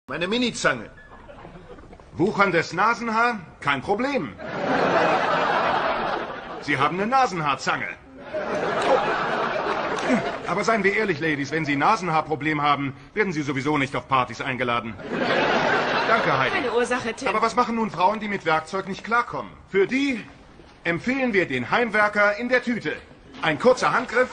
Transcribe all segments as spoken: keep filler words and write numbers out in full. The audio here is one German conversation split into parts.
Meine Minizange. Wucherndes Nasenhaar? Kein Problem. Sie haben eine Nasenhaarzange. Aber seien wir ehrlich, Ladies, wenn Sie Nasenhaarproblem haben, werden Sie sowieso nicht auf Partys eingeladen. Danke, Heidi. Keine Ursache, Tim. Aber was machen nun Frauen, die mit Werkzeug nicht klarkommen? Für die empfehlen wir den Heimwerker in der Tüte. Ein kurzer Handgriff.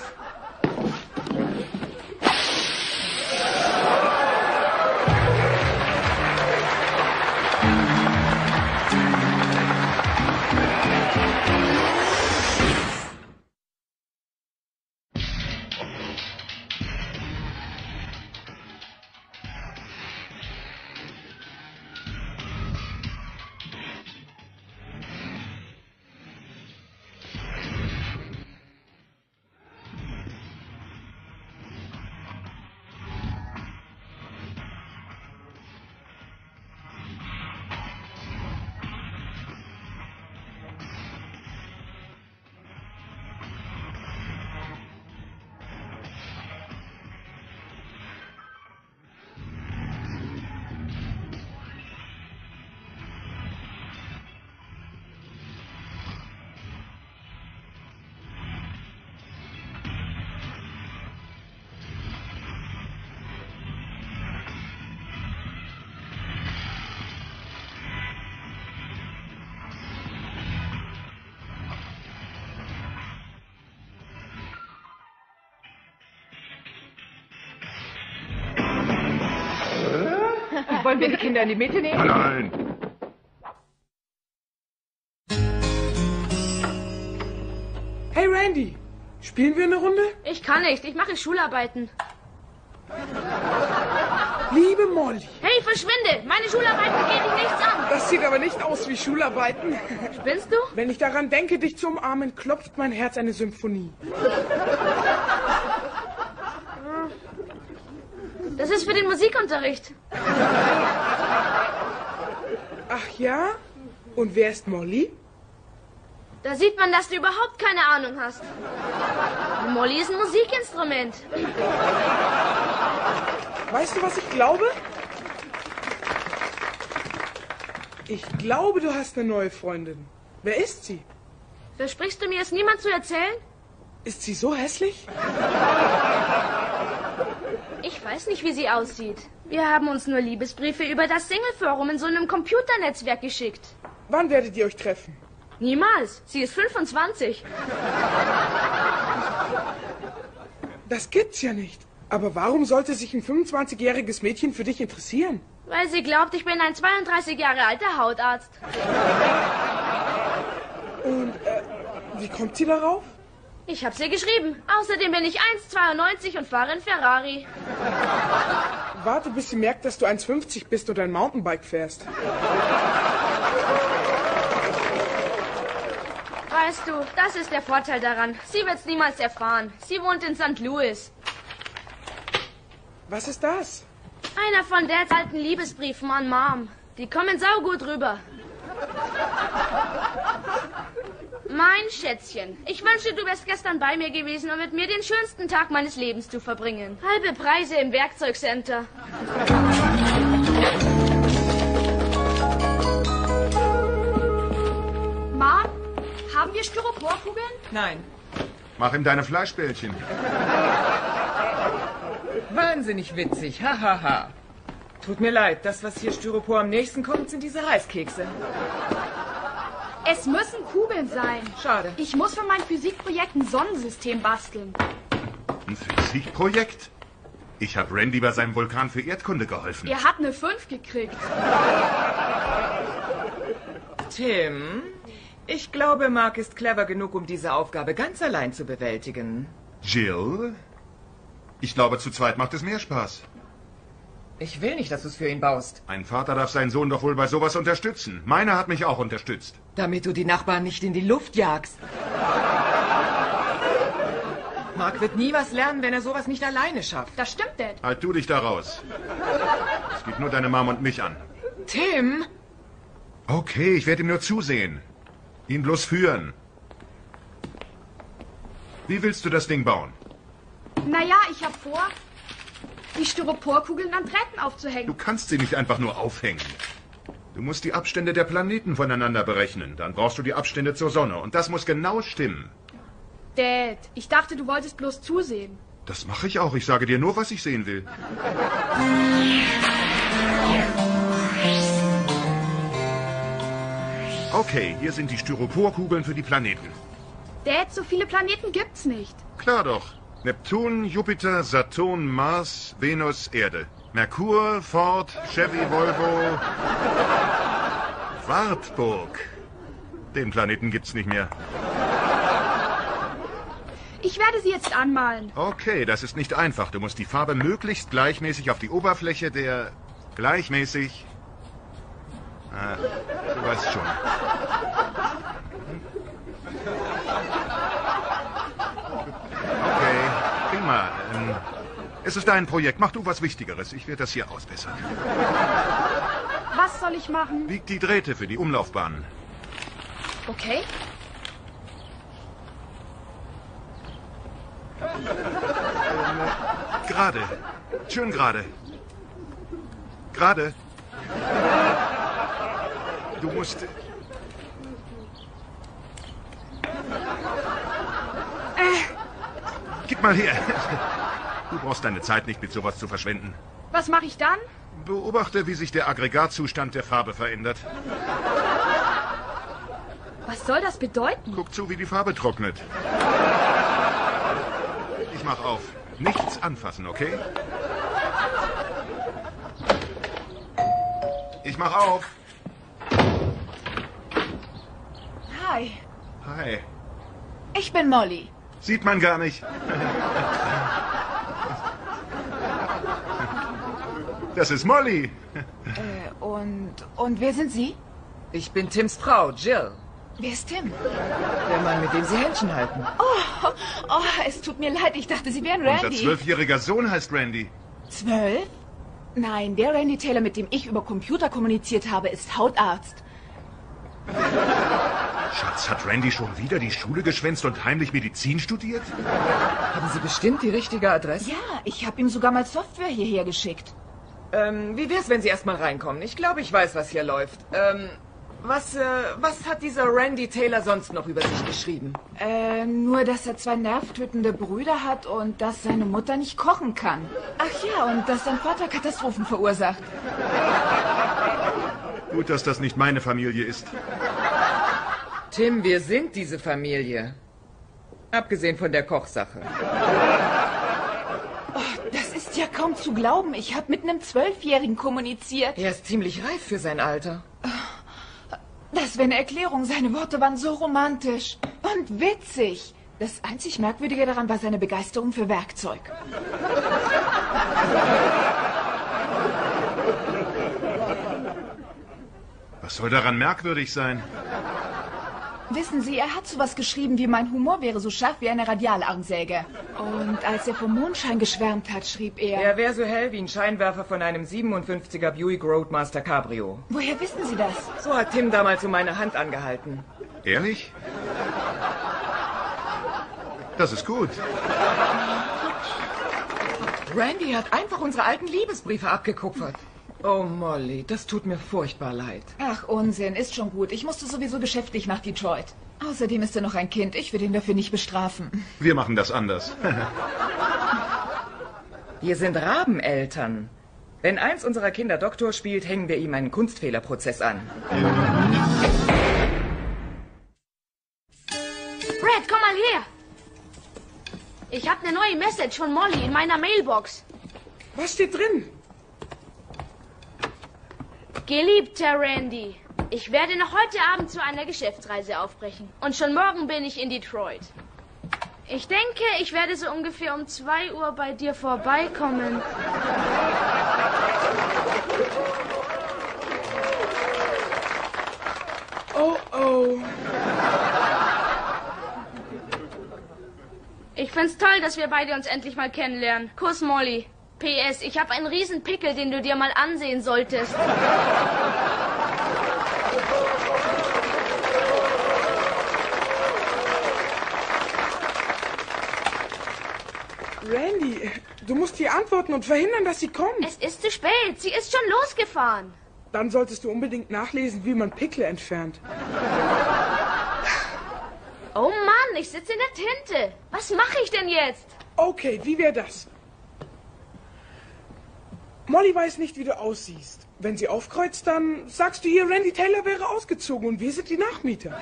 Wollen wir die Kinder in die Mitte nehmen? Nein. Hey Randy, spielen wir eine Runde? Ich kann nicht, ich mache Schularbeiten. Liebe Molly. Hey, verschwinde! Meine Schularbeiten gehen dich nichts an. Das sieht aber nicht aus wie Schularbeiten. Spinnst du? Wenn ich daran denke, dich zu umarmen, klopft mein Herz eine Symphonie. Das ist für den Musikunterricht. Ach ja? Und wer ist Molly? Da sieht man, dass du überhaupt keine Ahnung hast. Molly ist ein Musikinstrument. Weißt du, was ich glaube? Ich glaube, du hast eine neue Freundin. Wer ist sie? Versprichst du mir, es niemand zu erzählen? Ist sie so hässlich? Ich weiß nicht, wie sie aussieht. Wir haben uns nur Liebesbriefe über das Single-Forum in so einem Computernetzwerk geschickt. Wann werdet ihr euch treffen? Niemals. Sie ist fünfundzwanzig. Das gibt's ja nicht. Aber warum sollte sich ein fünfundzwanzigjähriges Mädchen für dich interessieren? Weil sie glaubt, ich bin ein zweiunddreißig Jahre alter Hautarzt. Und äh, wie kommt sie darauf? Ich hab's ihr geschrieben. Außerdem bin ich eins Komma zweiundneunzig und fahre in Ferrari. Warte, bis sie merkt, dass du eins Komma fünfzig bist und ein Mountainbike fährst. Weißt du, das ist der Vorteil daran. Sie wird's niemals erfahren. Sie wohnt in Sankt Louis. Was ist das? Einer von Dads alten Liebesbriefen an Mom. Die kommen saugut rüber. Mein Schätzchen, ich wünschte, du wärst gestern bei mir gewesen, um mit mir den schönsten Tag meines Lebens zu verbringen. Halbe Preise im Werkzeugcenter. Mom, haben wir Styroporkugeln? Nein. Mach ihm deine Fleischbällchen. Wahnsinnig witzig. Hahaha. Ha, ha. Tut mir leid, das, was hier Styropor am nächsten kommt, sind diese Reiskekse. Es müssen Kugeln sein. Schade. Ich muss für mein Physikprojekt ein Sonnensystem basteln. Ein Physikprojekt? Ich habe Randy bei seinem Vulkan für Erdkunde geholfen. Er hat eine fünf gekriegt. Tim, ich glaube, Mark ist clever genug, um diese Aufgabe ganz allein zu bewältigen. Jill? Ich glaube, zu zweit macht es mehr Spaß. Ich will nicht, dass du es für ihn baust. Ein Vater darf seinen Sohn doch wohl bei sowas unterstützen. Meiner hat mich auch unterstützt. Damit du die Nachbarn nicht in die Luft jagst. Mark wird nie was lernen, wenn er sowas nicht alleine schafft. Das stimmt, Dad. Halt du dich da raus. Es geht nur deine Mom und mich an. Tim! Okay, ich werde ihm nur zusehen. Ihn bloß führen. Wie willst du das Ding bauen? Naja, ich hab vor... die Styroporkugeln an Drähten Du aufzuhängen. kannst sie nicht einfach nur aufhängen. Du musst die Abstände der Planeten voneinander berechnen. Dann brauchst du die Abstände zur Sonne. Und das muss genau stimmen. Dad, ich dachte, du wolltest bloß zusehen. Das mache ich auch. Ich sage dir nur, was ich sehen will. Okay, hier sind die Styroporkugeln für die Planeten. Dad, so viele Planeten gibt's nicht. Klar doch. Neptun, Jupiter, Saturn, Mars, Venus, Erde. Merkur, Ford, Chevy, Volvo. Wartburg. Den Planeten gibt's nicht mehr. Ich werde sie jetzt anmalen. Okay, das ist nicht einfach. Du musst die Farbe möglichst gleichmäßig auf die Oberfläche der... Gleichmäßig... Ah, du weißt schon. Okay, prima. Ähm, es ist dein Projekt. Mach du was Wichtigeres. Ich werde das hier ausbessern. Was soll ich machen? Bieg die Drähte für die Umlaufbahnen. Okay. Gerade. Schön gerade. Gerade. Du musst... Gib mal her. Du brauchst deine Zeit nicht mit sowas zu verschwenden. Was mache ich dann? Beobachte, wie sich der Aggregatzustand der Farbe verändert. Was soll das bedeuten? Guck zu, wie die Farbe trocknet. Ich mach auf. Nichts anfassen, okay? Ich mach auf. Hi, Hi. ich bin Molly. Sieht man gar nicht. Das ist Molly. Äh, und, und wer sind Sie? Ich bin Tims Frau, Jill. Wer ist Tim? Der Mann, mit dem Sie Händchen halten. Oh, oh, es tut mir leid, ich dachte, Sie wären Unser Randy. zwölfjähriger Sohn heißt Randy. Zwölf? Nein, der Randy Taylor, mit dem ich über Computer kommuniziert habe, ist Hautarzt. Schatz, hat Randy schon wieder die Schule geschwänzt und heimlich Medizin studiert? Haben Sie bestimmt die richtige Adresse? Ja, ich habe ihm sogar mal Software hierher geschickt. Ähm, wie wär's, wenn Sie erst mal reinkommen? Ich glaube, ich weiß, was hier läuft. Ähm, was, äh, was hat dieser Randy Taylor sonst noch über sich geschrieben? Äh, nur, dass er zwei nervtötende Brüder hat und dass seine Mutter nicht kochen kann. Ach ja, und dass sein Vater Katastrophen verursacht. Gut, dass das nicht meine Familie ist. Tim, wir sind diese Familie. Abgesehen von der Kochsache. Das ist ja kaum zu glauben. Ich habe mit einem Zwölfjährigen kommuniziert. Er ist ziemlich reif für sein Alter. Das wäre eine Erklärung. Seine Worte waren so romantisch und witzig. Das einzig Merkwürdige daran war seine Begeisterung für Werkzeug. Was soll daran merkwürdig sein? Wissen Sie, er hat sowas geschrieben wie mein Humor wäre so scharf wie eine Radialarmsäge. Und als er vom Mondschein geschwärmt hat, schrieb er... Er wäre so hell wie ein Scheinwerfer von einem siebenundfünfziger Buick Roadmaster Cabrio. Woher wissen Sie das? So hat Tim damals um meine Hand angehalten. Ehrlich? Das ist gut. Randy hat einfach unsere alten Liebesbriefe abgekupfert. Oh, Molly, das tut mir furchtbar leid. Ach, Unsinn, ist schon gut. Ich musste sowieso geschäftlich nach Detroit. Außerdem ist er noch ein Kind. Ich will ihn dafür nicht bestrafen. Wir machen das anders. Wir sind Rabeneltern. Wenn eins unserer Kinder Doktor spielt, hängen wir ihm einen Kunstfehlerprozess an. Brad, komm mal her. Ich habe eine neue Message von Molly in meiner Mailbox. Was steht drin? Geliebter Randy, ich werde noch heute Abend zu einer Geschäftsreise aufbrechen. Und schon morgen bin ich in Detroit. Ich denke, ich werde so ungefähr um zwei Uhr bei dir vorbeikommen. Oh, oh. Ich find's toll, dass wir beide uns endlich mal kennenlernen. Kuss, Molly. P S, ich habe einen riesen Pickel, den du dir mal ansehen solltest. Randy, du musst ihr antworten und verhindern, dass sie kommt. Es ist zu spät. Sie ist schon losgefahren. Dann solltest du unbedingt nachlesen, wie man Pickel entfernt. Oh Mann, ich sitze in der Tinte. Was mache ich denn jetzt? Okay, wie wäre das? Molly weiß nicht, wie du aussiehst. Wenn sie aufkreuzt, dann sagst du ihr, Randy Taylor wäre ausgezogen und wir sind die Nachmieter.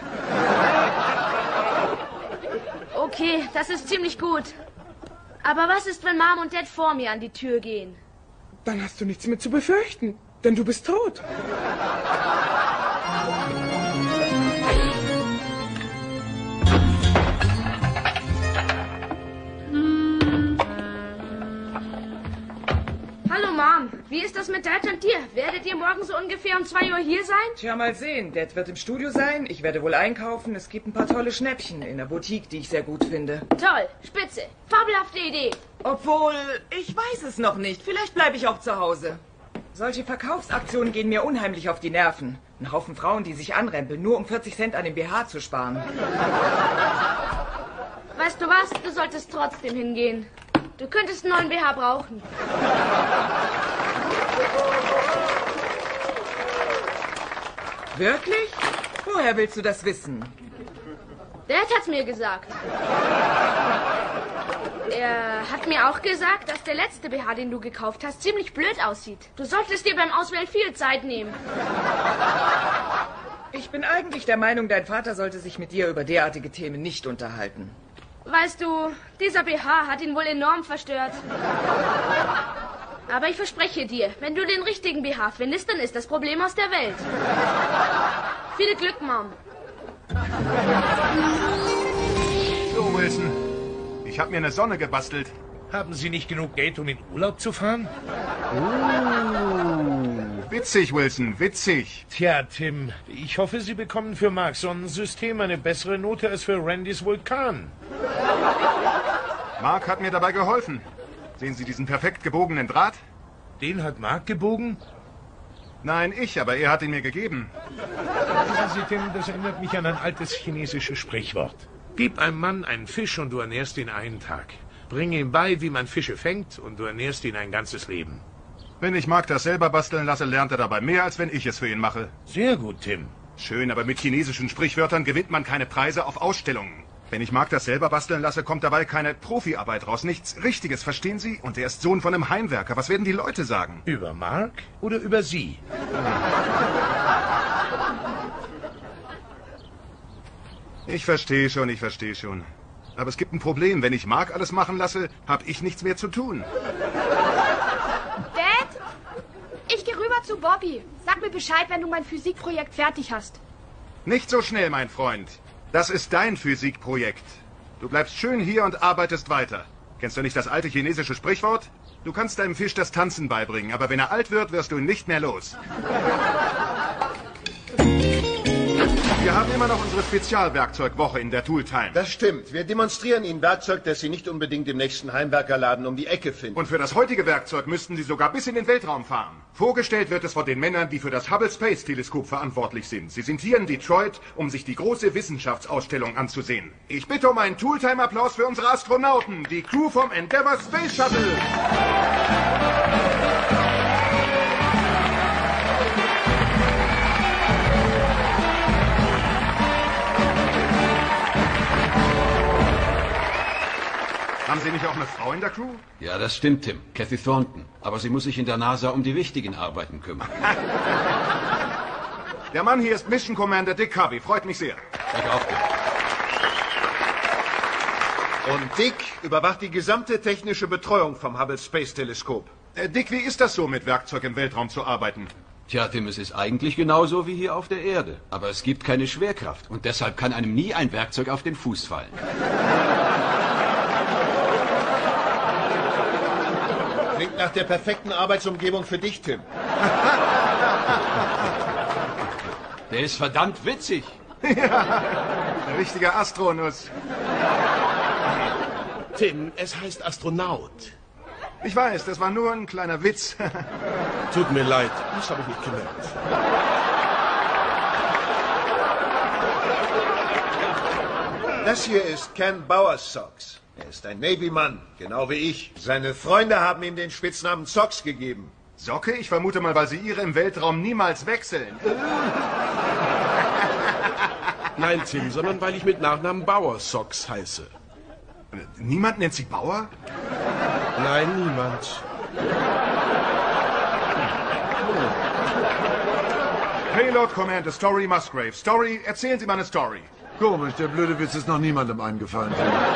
Okay, das ist ziemlich gut. Aber was ist, wenn Mom und Dad vor mir an die Tür gehen? Dann hast du nichts mehr zu befürchten, denn du bist tot. Hallo Mom, wie ist das mit Dad und dir? Werdet ihr morgen so ungefähr um zwei Uhr hier sein? Tja, mal sehen. Dad wird im Studio sein, ich werde wohl einkaufen. Es gibt ein paar tolle Schnäppchen in der Boutique, die ich sehr gut finde. Toll, spitze, fabelhafte Idee. Obwohl, ich weiß es noch nicht. Vielleicht bleibe ich auch zu Hause. Solche Verkaufsaktionen gehen mir unheimlich auf die Nerven. Ein Haufen Frauen, die sich anrempeln, nur um vierzig Cent an dem B H zu sparen. Weißt du was, du solltest trotzdem hingehen. Du könntest einen neuen B H brauchen. Wirklich? Woher willst du das wissen? Dad hat's mir gesagt. Er hat mir auch gesagt, dass der letzte B H, den du gekauft hast, ziemlich blöd aussieht. Du solltest dir beim Auswählen viel Zeit nehmen. Ich bin eigentlich der Meinung, dein Vater sollte sich mit dir über derartige Themen nicht unterhalten. Weißt du, dieser B H hat ihn wohl enorm verstört. Aber ich verspreche dir, wenn du den richtigen B H findest, dann ist das Problem aus der Welt. Viel Glück, Mom. So, Wilson. Ich habe mir eine Sonne gebastelt. Haben Sie nicht genug Geld, um in Urlaub zu fahren? Oh, witzig, Wilson, witzig. Tja, Tim, ich hoffe, Sie bekommen für Marks Sonnensystem eine bessere Note als für Randys Vulkan. Mark hat mir dabei geholfen. Sehen Sie diesen perfekt gebogenen Draht? Den hat Mark gebogen? Nein, ich, aber er hat ihn mir gegeben. Wissen Sie, Tim, das erinnert mich an ein altes chinesisches Sprichwort. Gib einem Mann einen Fisch und du ernährst ihn einen Tag. Bring ihm bei, wie man Fische fängt, und du ernährst ihn ein ganzes Leben. Wenn ich Mark das selber basteln lasse, lernt er dabei mehr, als wenn ich es für ihn mache. Sehr gut, Tim. Schön, aber mit chinesischen Sprichwörtern gewinnt man keine Preise auf Ausstellungen. Wenn ich Mark das selber basteln lasse, kommt dabei keine Profiarbeit raus. Nichts Richtiges, verstehen Sie? Und er ist Sohn von einem Heimwerker. Was werden die Leute sagen? Über Mark oder über Sie? Ich verstehe schon, ich verstehe schon. Aber es gibt ein Problem. Wenn ich Mark alles machen lasse, habe ich nichts mehr zu tun. Dad? Ich gehe rüber zu Bobby. Sag mir Bescheid, wenn du mein Physikprojekt fertig hast. Nicht so schnell, mein Freund. Das ist dein Physikprojekt. Du bleibst schön hier und arbeitest weiter. Kennst du nicht das alte chinesische Sprichwort? Du kannst deinem Fisch das Tanzen beibringen, aber wenn er alt wird, wirst du ihn nicht mehr los. Wir haben immer noch unsere Spezialwerkzeugwoche in der Tooltime. Das stimmt. Wir demonstrieren Ihnen Werkzeug, das Sie nicht unbedingt im nächsten Heimwerkerladen um die Ecke finden. Und für das heutige Werkzeug müssten Sie sogar bis in den Weltraum fahren. Vorgestellt wird es von den Männern, die für das Hubble Space Teleskop verantwortlich sind. Sie sind hier in Detroit, um sich die große Wissenschaftsausstellung anzusehen. Ich bitte um einen Tooltime-Applaus für unsere Astronauten, die Crew vom Endeavour Space Shuttle. Haben Sie nicht auch eine Frau in der Crew? Ja, das stimmt, Tim. Kathy Thornton. Aber sie muss sich in der NASA um die wichtigen Arbeiten kümmern. Der Mann hier ist Mission Commander Dick Harvey. Freut mich sehr. Ich auch, Tim. Und Dick überwacht die gesamte technische Betreuung vom Hubble Space Teleskop. Äh, Dick, wie ist das so, mit Werkzeug im Weltraum zu arbeiten? Tja, Tim, es ist eigentlich genauso wie hier auf der Erde. Aber es gibt keine Schwerkraft. Und deshalb kann einem nie ein Werkzeug auf den Fuß fallen. Klingt nach der perfekten Arbeitsumgebung für dich, Tim. Der ist verdammt witzig. Ja, ein richtiger Astronuss. Tim, es heißt Astronaut. Ich weiß, das war nur ein kleiner Witz. Tut mir leid, das habe ich nicht gemerkt. Das hier ist Ken Bauers Socks. Er ist ein Navy-Mann, genau wie ich. Seine Freunde haben ihm den Spitznamen Socks gegeben. Socke? Ich vermute mal, weil sie ihre im Weltraum niemals wechseln. Nein, Tim, sondern weil ich mit Nachnamen Bauer Socks heiße. Niemand nennt sie Bauer? Nein, niemand. Payload Commander Story Musgrave. Story, erzählen Sie mal eine Story. Komisch, der blöde Witz ist noch niemandem eingefallen.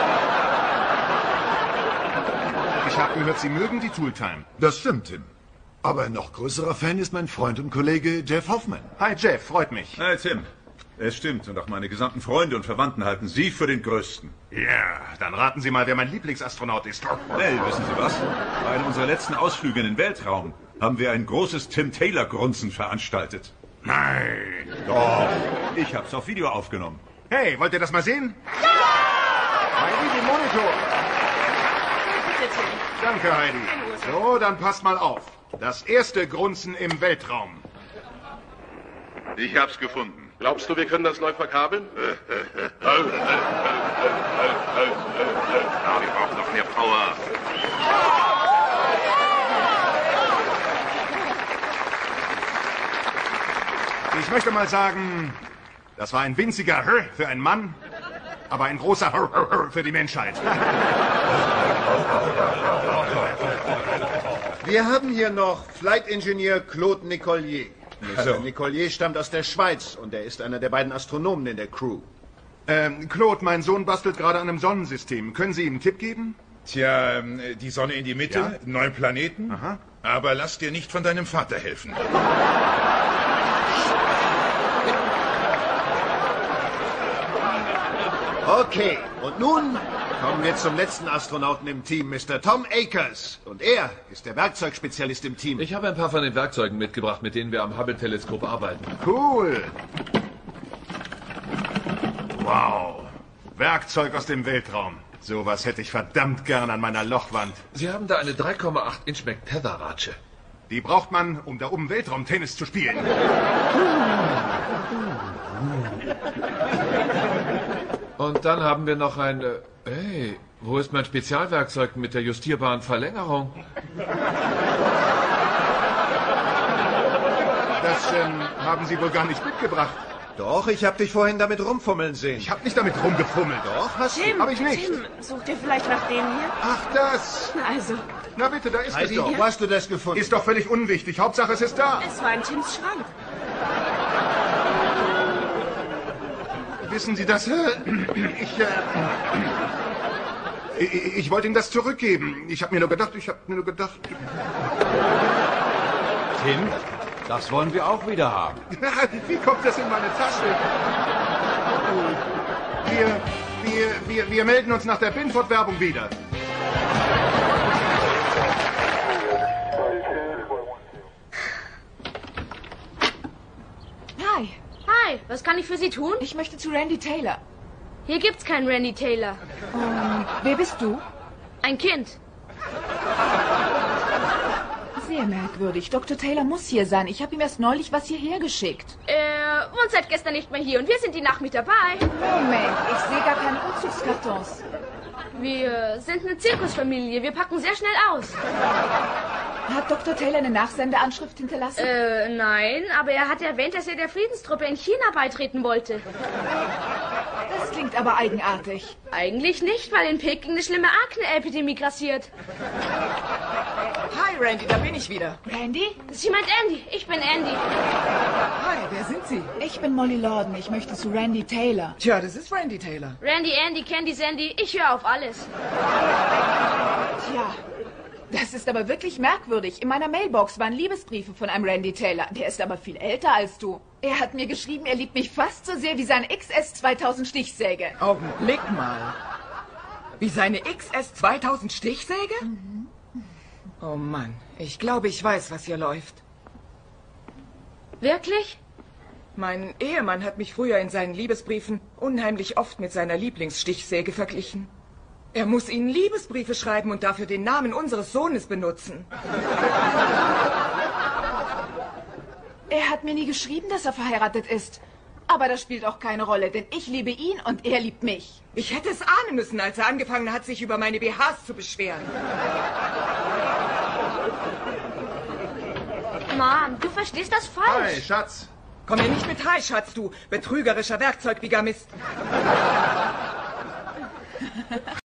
Ich habe gehört, Sie mögen die Tooltime. Das stimmt, Tim. Aber ein noch größerer Fan ist mein Freund und Kollege Jeff Hoffman. Hi Jeff, freut mich. Hi Tim. Es stimmt, und auch meine gesamten Freunde und Verwandten halten Sie für den Größten. Ja, dann raten Sie mal, wer mein Lieblingsastronaut ist. Hey, wissen Sie was? Bei einem unserer letzten Ausflüge in den Weltraum haben wir ein großes Tim Taylor-Grunzen veranstaltet. Nein. Doch, ich hab's auf Video aufgenommen. Hey, wollt ihr das mal sehen? Ja! Heidi, den Monitor. Danke, Heidi. So, dann passt mal auf. Das erste Grunzen im Weltraum. Ich hab's gefunden. Glaubst du, wir können das neu verkabeln? Ja, wir brauchen noch mehr Power. Ich möchte mal sagen, das war ein winziger für einen Mann, aber ein großer für die Menschheit. Wir haben hier noch Flight Engineer Claude Nicollier. Mister Nicollier stammt aus der Schweiz und er ist einer der beiden Astronomen in der Crew. Ähm, Claude, mein Sohn bastelt gerade an einem Sonnensystem. Können Sie ihm einen Tipp geben? Tja, die Sonne in die Mitte, Ja? neun Planeten. Aha. Aber lass dir nicht von deinem Vater helfen. Okay, und nun kommen wir zum letzten Astronauten im Team, Mister Tom Akers. Und er ist der Werkzeugspezialist im Team. Ich habe ein paar von den Werkzeugen mitgebracht, mit denen wir am Hubble-Teleskop arbeiten. Cool. Wow. Werkzeug aus dem Weltraum. Sowas hätte ich verdammt gern an meiner Lochwand. Sie haben da eine drei Komma acht Inch McTether-Ratsche. Die braucht man, um da oben Weltraumtennis zu spielen. Und dann haben wir noch ein... Äh, hey, wo ist mein Spezialwerkzeug mit der justierbaren Verlängerung? Das ähm, haben Sie wohl gar nicht mitgebracht. Doch, ich habe dich vorhin damit rumfummeln sehen. Ich habe nicht damit rumgefummelt. Doch, hast Tim, du. Hab ich nicht. Tim, sucht ihr vielleicht nach dem hier? Ach, das. Also, Na bitte, da ist Heidi, es doch. wo hast du das gefunden? Ist doch völlig unwichtig. Hauptsache, es ist da. es war in Tims Schrank. Wissen Sie das? äh, Ich, äh, ich, ich wollte Ihnen das zurückgeben. Ich habe mir nur gedacht, ich habe mir nur gedacht... Tim, das wollen wir auch wieder haben. Wie kommt das in meine Tasche? Wir, wir, wir, wir melden uns nach der Binford-Werbung wieder. Hi, Hi, was kann ich für Sie tun? ich möchte zu Randy Taylor. Hier gibt's keinen Randy Taylor. Ähm, wer bist du? Ein Kind. Sehr merkwürdig. Doktor Taylor muss hier sein. Ich habe ihm erst neulich was hierher geschickt. Er wohnt seit gestern nicht mehr hier und wir sind die Nacht mit dabei. Moment, ich sehe gar keine Umzugskartons. Wir sind eine Zirkusfamilie. Wir packen sehr schnell aus. Hat Doktor Taylor eine Nachsendeanschrift hinterlassen? Äh, nein, aber er hat erwähnt, dass er der Friedenstruppe in China beitreten wollte. Das klingt aber eigenartig. Eigentlich nicht, weil in Peking eine schlimme Akne-Epidemie grassiert. Hi, Randy, da bin ich wieder. Randy? Sie meint Andy. Ich bin Andy. Hi, wer sind Sie? Ich bin Molly Lorden. Ich möchte zu Randy Taylor. Tja, das ist Randy Taylor. Randy, Andy, Candy, Sandy. Ich höre auf alles. Tja, das ist aber wirklich merkwürdig. In meiner Mailbox waren Liebesbriefe von einem Randy Taylor. Der ist aber viel älter als du. Er hat mir geschrieben, er liebt mich fast so sehr wie seine X S zweitausend Stichsäge. Augenblick mal. Wie seine X S zweitausend Stichsäge? Mhm. Oh Mann, ich glaube, ich weiß, was hier läuft. Wirklich? Mein Ehemann hat mich früher in seinen Liebesbriefen unheimlich oft mit seiner Lieblingsstichsäge verglichen. Er muss Ihnen Liebesbriefe schreiben und dafür den Namen unseres Sohnes benutzen. Er hat mir nie geschrieben, dass er verheiratet ist. Aber das spielt auch keine Rolle, denn ich liebe ihn und er liebt mich. Ich hätte es ahnen müssen, als er angefangen hat, sich über meine B Hs zu beschweren. Mom, du verstehst das falsch. Hi, Schatz. Komm mir nicht mit Hi, Schatz, du betrügerischer Werkzeugbigamist.